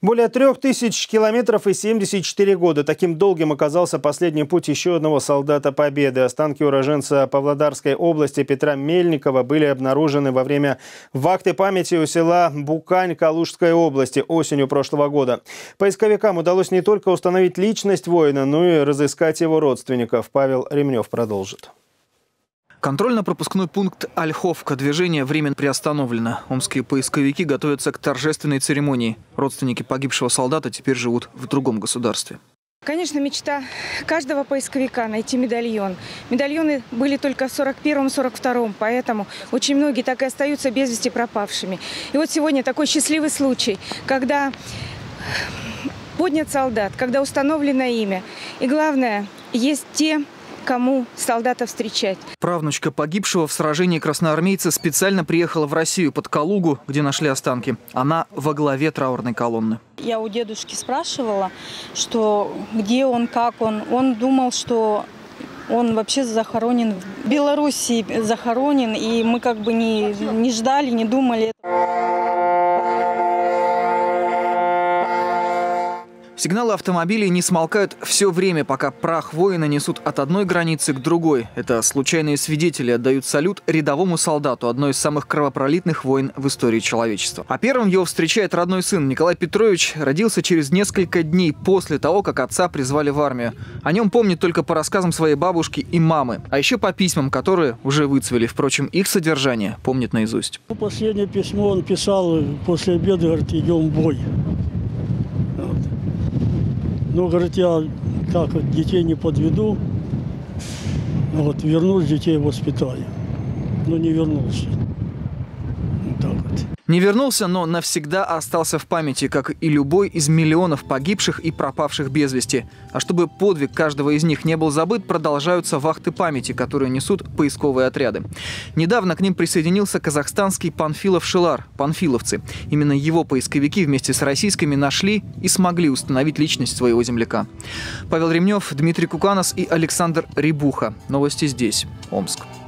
Более 3000 километров и 74 года. Таким долгим оказался последний путь еще одного солдата Победы. Останки уроженца Павлодарской области Петра Мельникова были обнаружены во время вахты памяти у села Букань Калужской области осенью прошлого года. Поисковикам удалось не только установить личность воина, но и разыскать его родственников. Павел Ремнев продолжит. Контрольно-пропускной пункт Ольховка. Движение временно приостановлено. Омские поисковики готовятся к торжественной церемонии. Родственники погибшего солдата теперь живут в другом государстве. Конечно, мечта каждого поисковика – найти медальон. Медальоны были только в 41-42, поэтому очень многие так и остаются без вести пропавшими. И вот сегодня такой счастливый случай, когда поднят солдат, когда установлено имя. И главное, есть те, кому солдата встречать. Правнучка погибшего в сражении красноармейца специально приехала в Россию под Калугу, где нашли останки. Она во главе траурной колонны. Я у дедушки спрашивала, что где он, как он. Он думал, что он вообще захоронен в Белоруссии, захоронен, и мы как бы не ждали, не думали. Сигналы автомобилей не смолкают все время, пока прах воина несут от одной границы к другой. Это случайные свидетели отдают салют рядовому солдату, одной из самых кровопролитных войн в истории человечества. А первым его встречает родной сын. Николай Петрович родился через несколько дней после того, как отца призвали в армию. О нем помнит только по рассказам своей бабушки и мамы, а еще по письмам, которые уже выцвели. Впрочем, их содержание помнит наизусть. Последнее письмо он писал после обеда, говорит, идем в бой. Ну, говорит, я как вот, детей не подведу, вот, вернусь, детей воспитаю. Но не вернулся. Вот так вот. Не вернулся, но навсегда остался в памяти, как и любой из миллионов погибших и пропавших без вести. А чтобы подвиг каждого из них не был забыт, продолжаются вахты памяти, которые несут поисковые отряды. Недавно к ним присоединился казахстанский Панфилов Шилар, панфиловцы. Именно его поисковики вместе с российскими нашли и смогли установить личность своего земляка. Павел Ремнев, Дмитрий Куканас и Александр Рябуха. Новости здесь, Омск.